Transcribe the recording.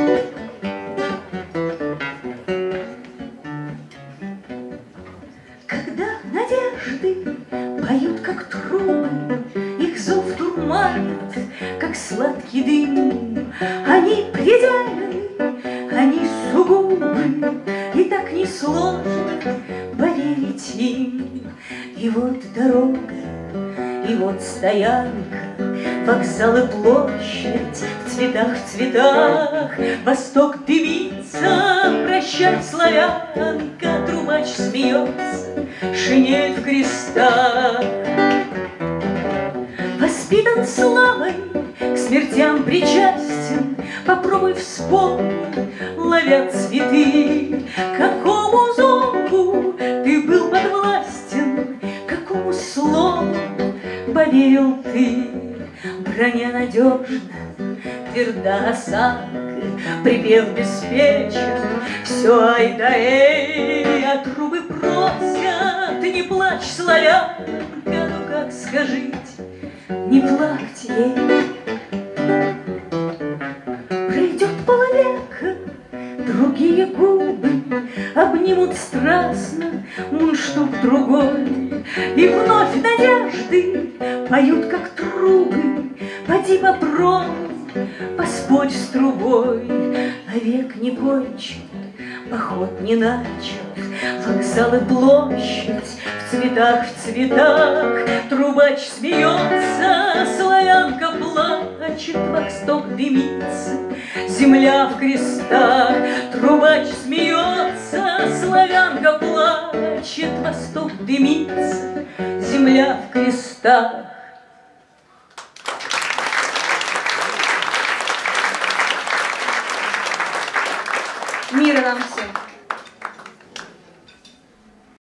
Когда надежды поют, как трубы, их зов дурманит, как сладкий дым. Они предельны, они сугубы, и так несложно поверить им. И вот дорога, и вот стоянка, вокзал и площадь, в цветах, восток дымится, прощай, славянка, трубач смеется, шинель в крестах. Воспитан славой, к смертям причастен, попробуй вспомнить, ловя цветы. Какому зову ты был подвластен, какому слову поверил ты? Броня надежна, тверда осанка, припев беспечен, все ай да эй, а трубы просят, не плачь, славянка, ну как скажите, не плакать ей. Пройдет полвека, другие губы обнимут страстно мундштук другой, и вновь надежды поют, как трубы. Поди попробуй, поспорь с трубой, а век не кончен, поход не начат, вокзал и площадь в цветах, трубач смеется, славянка плачет, восток дымится, земля в крестах. Трубач смеется, славянка плачет, восток дымится, земля в крестах. Мира нам всем!